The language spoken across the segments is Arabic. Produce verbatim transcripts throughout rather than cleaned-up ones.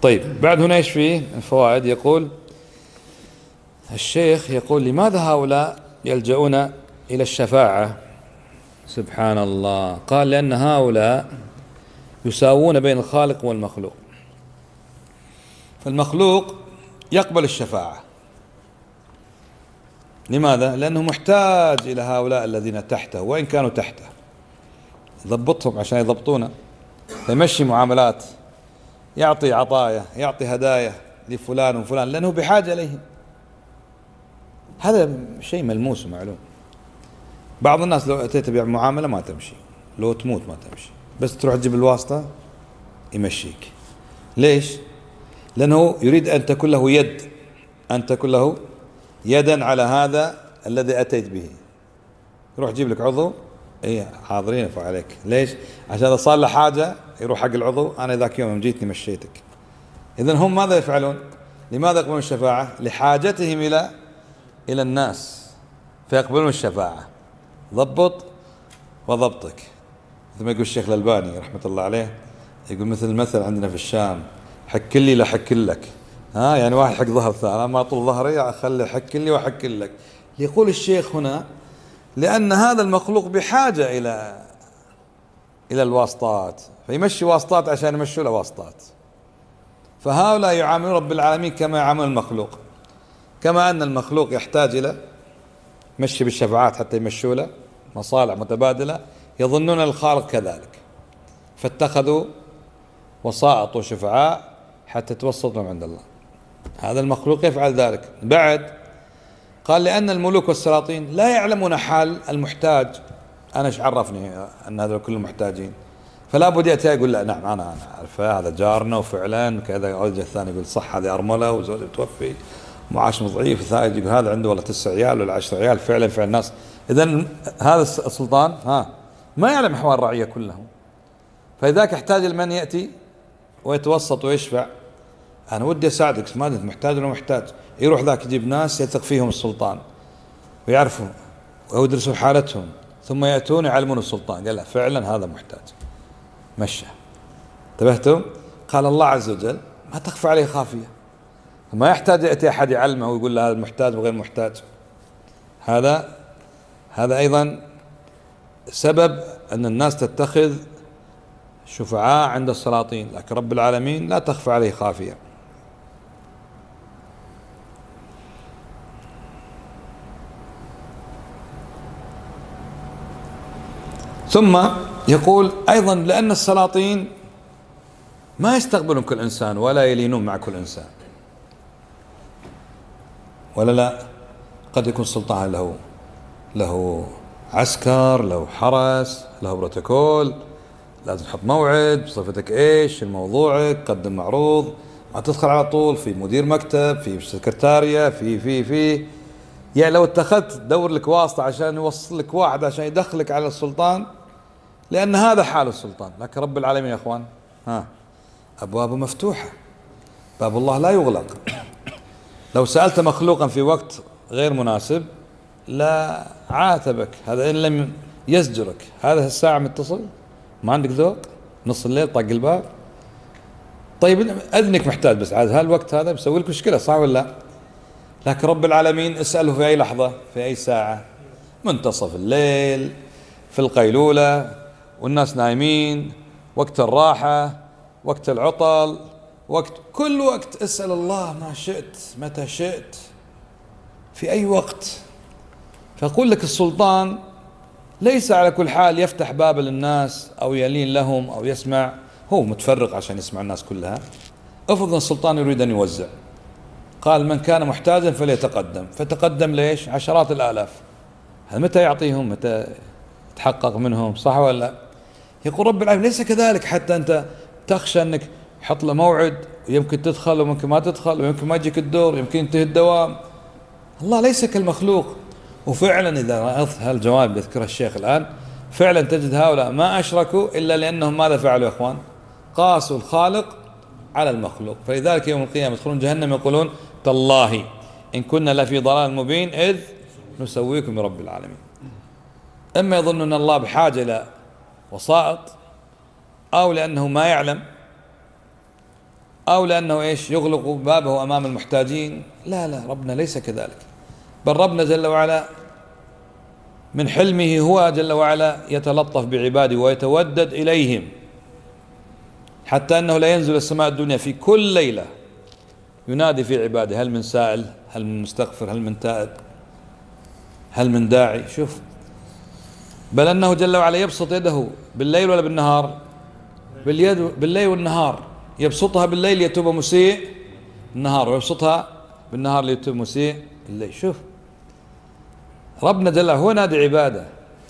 طيب بعد هنا ايش فيه الفوائد؟ يقول الشيخ يقول لماذا هؤلاء يلجؤون إلى الشفاعة؟ سبحان الله. قال لأن هؤلاء يساوون بين الخالق والمخلوق، فالمخلوق يقبل الشفاعة. لماذا؟ لأنه محتاج إلى هؤلاء الذين تحته وإن كانوا تحته، يضبطهم عشان يضبطونه، فيمشي معاملات، يعطي عطايا، يعطي هدايا لفلان وفلان لأنه بحاجة إليهم. هذا شيء ملموس ومعلوم. بعض الناس لو أتيت بمعاملة ما تمشي، لو تموت ما تمشي، بس تروح تجيب الواسطة يمشيك. ليش؟ لأنه يريد أن تكون له يد، أن تكون له يدا على هذا الذي أتيت به. يروح يجيب لك عضو، إيه حاضرين افعل عليك. ليش؟ عشان إذا صار له حاجة يروح حق العضو، أنا ذاك يوم جيتني مشيتك. إذن هم ماذا يفعلون؟ لماذا يقبلون الشفاعة؟ لحاجتهم إلى إلى الناس فيقبلون الشفاعة. ضبط وضبطك، مثل ما يقول الشيخ الألباني رحمة الله عليه، يقول مثل المثل عندنا في الشام: حك لي لا حك لك. ها يعني واحد حق ظهر ثاني، أنا ما طول ظهري أخلي حك لي وحك لك. يقول الشيخ هنا لأن هذا المخلوق بحاجة إلى إلى الواسطات، فيمشي واسطات عشان يمشوا له واسطات. فهؤلاء يعاملون رب العالمين كما يعامل المخلوق، كما أن المخلوق يحتاج إلى مشي بالشفاعات حتى يمشوا له مصالح متبادلة، يظنون الخالق كذلك، فاتخذوا وسائط وشفعاء حتى توسط لهم عند الله. هذا المخلوق يفعل ذلك. بعد قال لأن الملوك والسلاطين لا يعلمون حال المحتاج. أنا ايش عرفني أن هذول كلهم محتاجين؟ فلا بد يأتي يقول لا نعم أنا أنا عارفه هذا جارنا وفعلا كذا. يرجع الثاني يقول صح هذه أرملة وزوجها توفي معاش ضعيف، الثاني يقول هذا عنده والله تسع عيال ولا عشر عيال، فعلا فعلا الناس. إذن هذا السلطان ها ما يعلم أحوال الرعية كلهم، فلذلك يحتاج لمن يأتي ويتوسط ويشفع. أنا ودي أساعدك، ما أنت محتاج ولا محتاج. يروح ذاك يجيب ناس يثق فيهم السلطان ويعرفوا ويدرسوا حالتهم، ثم يأتون يعلمون السلطان قال لا فعلا هذا محتاج، مشى. انتبهتم؟ قال الله عز وجل ما تخفى عليه خافية، ما يحتاج يأتي أحد يعلمه ويقول له هذا محتاج وغير محتاج. هذا هذا أيضا سبب أن الناس تتخذ شفعاء عند السلاطين، لكن رب العالمين لا تخفى عليه خافية. ثم يقول أيضا لأن السلاطين ما يستقبلون كل إنسان ولا يلينون مع كل إنسان، ولا لا. قد يكون سلطان له له عسكر، له حرس، له بروتوكول، لازم تحط موعد بصفتك ايش الموضوعك، قدم معروض، ما تدخل على طول في مدير مكتب، في سكرتارية، في في في يعني لو اتخذت دور لك واسطة عشان يوصل لك واحد عشان يدخلك على السلطان، لأن هذا حال السلطان. لكن رب العالمين يا اخوان ها أبوابه مفتوحة، باب الله لا يغلق. لو سألت مخلوقا في وقت غير مناسب لا عاتبك، هذا إن لم يزجرك. هذا الساعة متصل، ما عندك ذوق، نص الليل طق الباب. طيب أذنك محتاج، بس عاد هالوقت هذا بيسوي لك مشكلة، صح ولا لا؟ لكن رب العالمين اسأله في أي لحظة، في أي ساعة، منتصف الليل، في القيلولة والناس نايمين، وقت الراحة، وقت العطل، وقت كل وقت اسأل الله ما شئت متى شئت في أي وقت. فأقول لك السلطان ليس على كل حال يفتح باب للناس أو يلين لهم أو يسمع، هو متفرق عشان يسمع الناس كلها. افرض أن السلطان يريد أن يوزع، قال من كان محتاجا فليتقدم، فتقدم ليش عشرات الآلاف، هل متى يعطيهم؟ متى يتحقق منهم؟ صح ولا لا؟ يقول رب العالمين ليس كذلك، حتى أنت تخشى أنك حط له موعد ويمكن تدخل ويمكن ما تدخل ويمكن ما يجيك الدور، يمكن ينتهي الدوام. الله ليس كالمخلوق. وفعلا إذا رأيت هالجواب يذكرها الشيخ الآن، فعلا تجد هؤلاء ما أشركوا إلا لأنهم ماذا فعلوا يا إخوان؟ قاسوا الخالق على المخلوق. فلذلك يوم القيامة يدخلون جهنم يقولون تالله إن كنا لفي ضلال مبين إذ نسويكم برب العالمين. إما يظنون الله بحاجة إلى وسائط، أو لأنه ما يعلم أو لأنه إيش يغلق بابه أمام المحتاجين. لا لا، ربنا ليس كذلك، بل ربنا جل وعلا من حلمه هو جل وعلا يتلطف بعباده ويتودد إليهم، حتى أنه لا ينزل السماء الدنيا في كل ليلة ينادي في عباده: هل من سائل، هل من مستغفر، هل من تائب، هل من داعي. شوف، بل أنه جل وعلا يبسط يده بالليل ولا بالنهار؟ باليد بالليل والنهار. يبسطها بالليل ليتوب مسيء النهار، ويبسطها بالنهار ليتوب مسيء الليل. شوف، ربنا جل وعلا هو نادي عباده،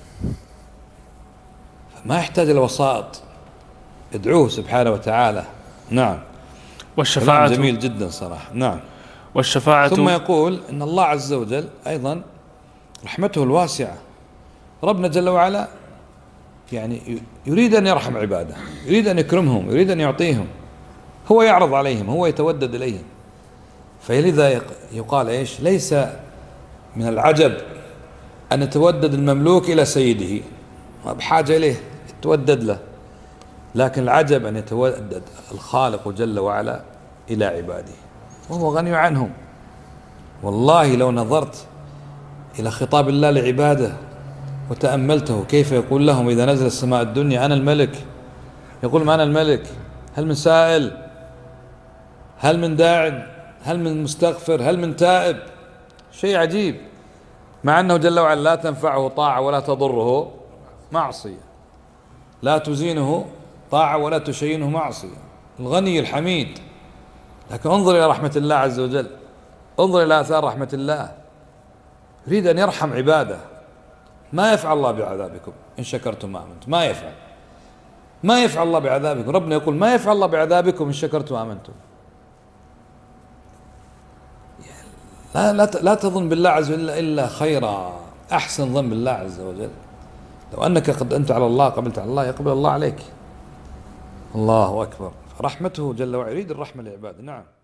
ما يحتاج إلى وسائط، ادعوه سبحانه وتعالى. نعم. والشفاعة كلام جميل جدا صراحة. نعم. والشفاعة ثم يقول إن الله عز وجل أيضا رحمته الواسعة. ربنا جل وعلا يعني يريد أن يرحم عباده، يريد أن يكرمهم، يريد أن يعطيهم، هو يعرض عليهم، هو يتودد إليهم. فلذا يقال إيش؟ ليس من العجب أن يتودد المملوك إلى سيده، ما بحاجة إليه، يتودد له، لكن العجب أن يتودد الخالق جل وعلا إلى عباده وهو غني عنهم. والله لو نظرت إلى خطاب الله لعباده وتأملته كيف يقول لهم إذا نزل السماء الدنيا: أنا الملك، يقول ما أنا الملك، هل من سائل، هل من داع، هل من مستغفر، هل من تائب. شيء عجيب، مع أنه جل وعلا لا تنفعه طاعة ولا تضره معصية، لا تزينه طاعة ولا تشينه معصية، الغني الحميد. لكن انظر إلى رحمة الله عز وجل، انظر إلى آثار رحمة الله، يريد أن يرحم عباده. ما يفعل الله بعذابكم إن شكرتم ما آمنتم، ما يفعل ما يفعل الله بعذابكم. ربنا يقول ما يفعل الله بعذابكم إن شكرتم وآمنتم. لا لا لا تظن بالله عز وجل إلا خيرا، أحسن ظن بالله عز وجل. لو أنك قد أنت على الله قبلت على الله يقبل الله عليك. الله أكبر. رحمته جل وعلا يريد الرحمة لعباده. نعم.